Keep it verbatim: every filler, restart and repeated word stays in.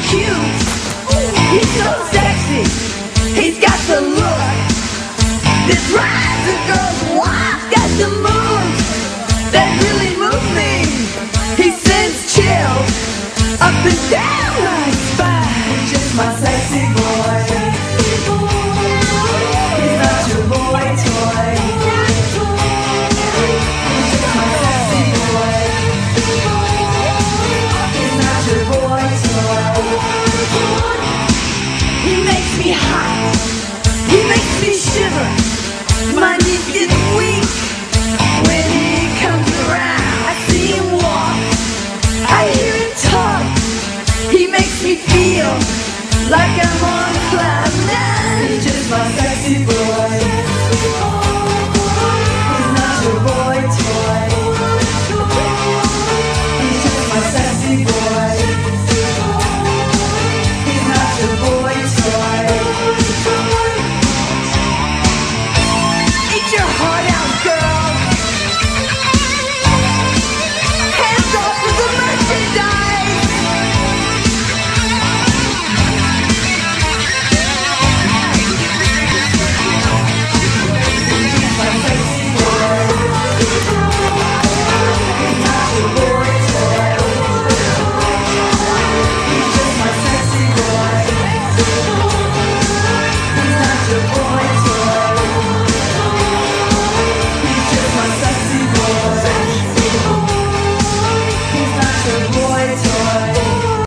cute. He's so sexy. He's got the look. This rides a girl's wild. Got the moves that really move me. He sends chills up and down my spine. He's just my sexy boy. He's not your boy toy. He's just my sexy boy. He's not your boy toy. He makes me hot. He makes me shiver. My knees get weak when he comes around. I see him walk, I hear him talk. He makes me feel like I'm on